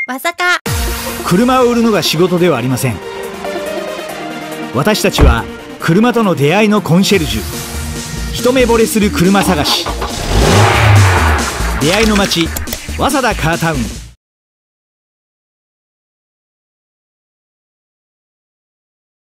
わさか。 車を売るのが仕事ではありません。私たちは車との出会いのコンシェルジュ、一目惚れする車探し、出会いの街早稲田カータウン。